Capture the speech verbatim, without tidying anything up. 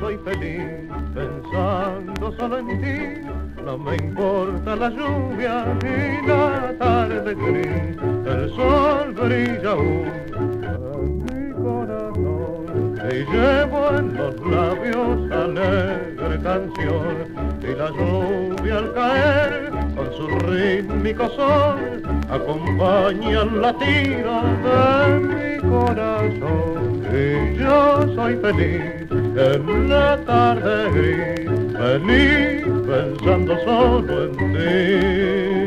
soy feliz pensando solo en ti. No me importa la lluvia ni la tarde gris, el sol brilla aún en mi corazón. Y llevo en los labios alegre canción, y la lluvia al caer con su rítmico son acompaña el latido de mi corazón. Y yo soy feliz en la tarde gris, feliz pensando solo en ti.